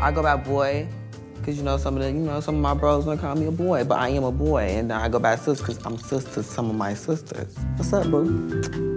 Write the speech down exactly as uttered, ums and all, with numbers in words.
I go by boy, because, you know, some of the, you know, some of my bros gonna call me a boy, but I am a boy, and I go by sis because I'm sis to some of my sisters. What's up, boo?